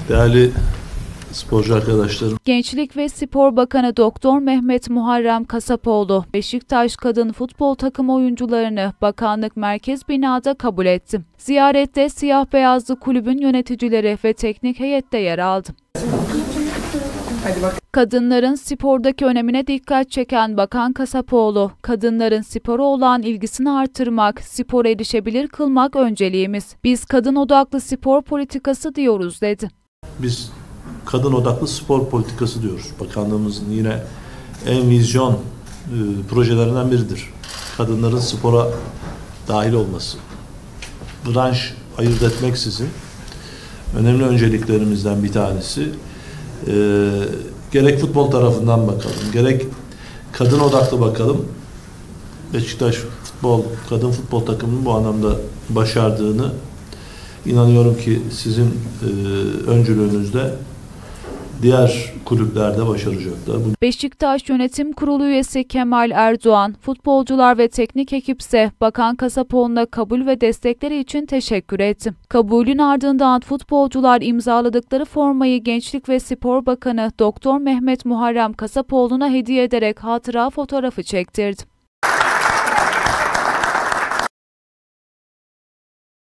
Değerli sporcu arkadaşlarım. Gençlik ve Spor Bakanı Doktor Mehmet Muharrem Kasapoğlu, Beşiktaş kadın futbol takım oyuncularını Bakanlık Merkez Bina'da kabul etti. Ziyarette siyah beyazlı kulübün yöneticileri ve teknik heyette yer aldı. Kadınların spordaki önemine dikkat çeken Bakan Kasapoğlu, kadınların spora olan ilgisini artırmak, spora erişebilir kılmak önceliğimiz. Biz kadın odaklı spor politikası diyoruz dedi. Biz kadın odaklı spor politikası diyoruz. Bakanlığımızın yine en vizyon projelerinden biridir. Kadınların spora dahil olması. Branş ayırt etmeksizin önemli önceliklerimizden bir tanesi. Gerek futbol tarafından bakalım, gerek kadın odaklı bakalım. Beşiktaş kadın futbol takımının bu anlamda başardığını inanıyorum ki sizin öncülüğünüzde diğer kulüplerde başaracaklar. Beşiktaş Yönetim Kurulu üyesi Kemal Erdoğan, futbolcular ve teknik ekipse Bakan Kasapoğlu'na kabul ve destekleri için teşekkür etti. Kabulün ardından futbolcular imzaladıkları formayı Gençlik ve Spor Bakanı Doktor Mehmet Muharrem Kasapoğlu'na hediye ederek hatıra fotoğrafı çektirdi.